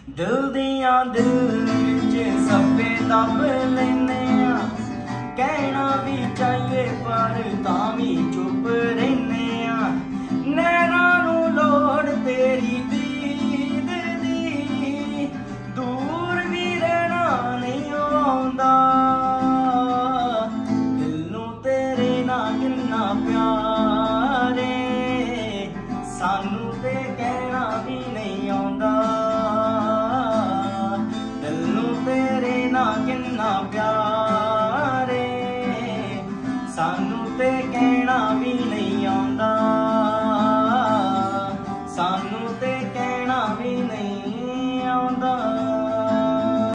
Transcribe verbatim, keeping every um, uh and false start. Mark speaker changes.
Speaker 1: दिल दियां दिल विच सब्बे दब लैने आ, कहना भी चाहिए पर तां भी चुप रहने आ। नैना नू लोड़ तेरी दीद दी, दूर भी रहना नहीं आउंदा। दिल नू तेरे नाल किन्ना प्यार ए, सानू ते कहना भी नहीं आउंदा। दिल नू तेरे नाल किन्ना प्यार ए, सानू